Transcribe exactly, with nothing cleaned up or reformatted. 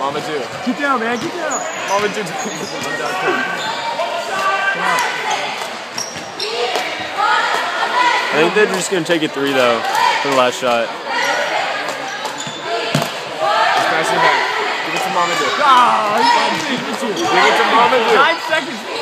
Mamadou. Get down, man. Get down. Mamadou. I think they're just going to take a three, though, for the last shot. Pass it back. Give it to Mamadou. Ah, oh, Give it to Mamadou. Nine seconds.